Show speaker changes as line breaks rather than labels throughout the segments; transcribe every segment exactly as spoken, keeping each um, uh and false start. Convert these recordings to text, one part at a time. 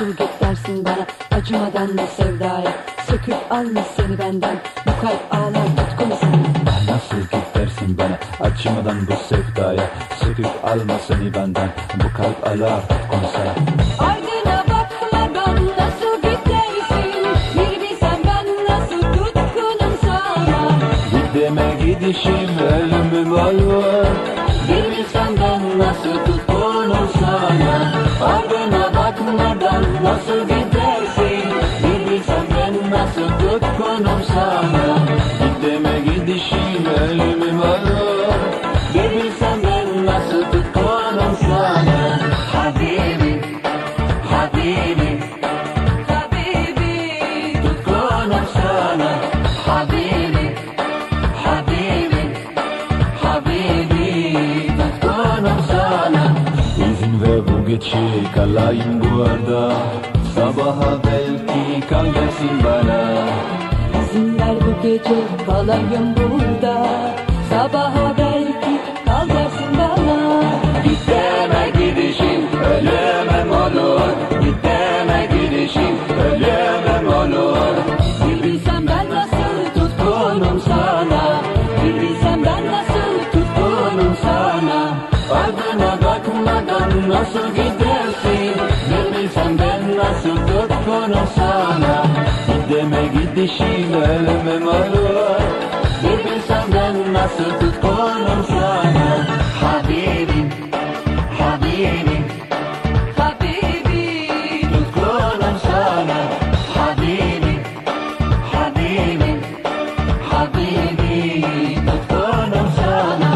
Nasıl git dersin bana acımadan bu sevdaya? Söküp alma seni benden, bu kalp ağlar tutkunu sana.
Nasıl git dersin bana acımadan bu sevdaya? Söküp alma seni benden, bu kalp ağlar tutkunu sana.
Ardına bakmadan nasıl gidersin? Bir bilsem ben nasıl tutkunum sana.
Gideme gidişim ölümüm olur.
Bir bilsem ben nasıl tutkunum sana.
Ardına bakmadan nasıl gidersin? Bir bilsem ben nasıl tutkunum sana. Gideme gidişim ölümüm olur. Bir bilsem ben nasıl tutkunum sana.
Habibi, Habibi, Habibi,
Tutkunum sana.
Habibi, Habibi, Habibi,
Tutkunum sana. İzin ver bu gece kalayım burada. Sabaha belki kal dersin bana.
İzin ver bu gece kalayım burada. Sabaha belki kal dersin bana.
Gitme gidişim ölümüm olur. Gitme gidişim ölümüm olur.
Bir bilsem ben nasıl tutkunum sana. Bir bilsem ben nasıl tutkunum sana.
Ardına bakmadan nasıl gidersin? Bir bilsem ben nasıl tutkunum sana. Gitme gidişim ölümüm olur. Bir bilsem ben nasıl tutkunum sana.
Habibi, Habibi, Habibi,
Tutkunum sana.
Habibi, Habibi, Habibi,
Tutkunum sana.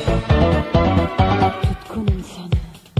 tutkunum sana.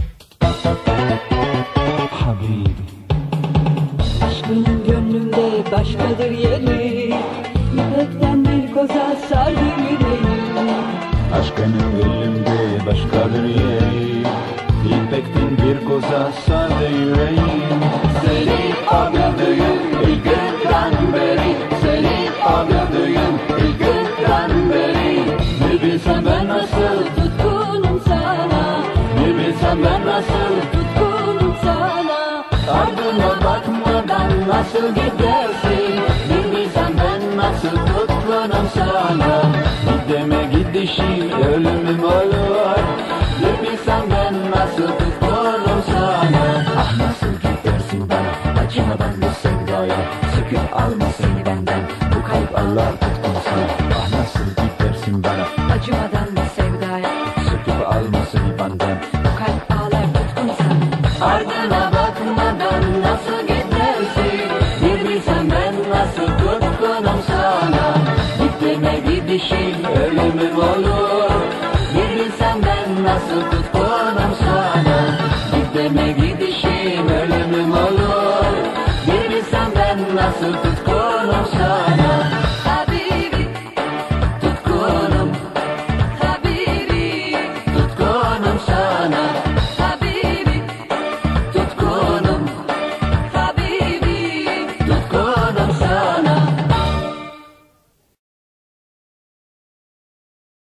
Habibi.
Aşkının gönlümde başkadır yeri. İpekten bir koza sardı yüreğim.
Aşkının gönlümde başkadır yeri. İpekten bir koza sardı yüreğim. Seni o gördüğüm ilk günden beri. Seni o gördüğüm ilk günden beri. Bir bilsem ben nasıl,
Tutkunum sana,
bir bilsem ben nasıl.
tutkunum sana.
Ardına bakmadan nasıl gidersin? Bir bilsem ben nasıl tutkunum sana. Gideme gidişim ölümüm olur. Bir bilsem ben nasıl tutkunum sana. Ah nasıl gidersin bana acımadan bu sevdaya? Söküp alma seni benden, bu kalp Allah tutkunu sana. Ah nasıl gidersin bana
Acımadan bu sevdaya,
söküp alma seni benden.
bu kalp ağlar tutkun sana.
Ardına bakmadan nasıl gidersin? Bir bilsem ben nasıl tutkunum sana. Gitme gidişim ölümüm olur. Bir bilsem ben nasıl tutkunum sana. Gitme gidişim ölümüm olur. Bir bilsem ben nasıl tutkunum